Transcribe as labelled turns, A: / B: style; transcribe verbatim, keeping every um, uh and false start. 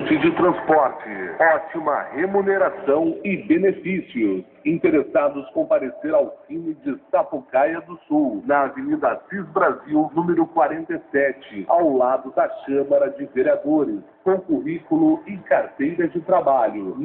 A: de transporte, ótima remuneração e benefícios. Interessados comparecer ao Cine de Sapucaia do Sul, na Avenida Assis Brasil, número quarenta e sete, ao lado da Câmara de Vereadores, com currículo e carteira de trabalho.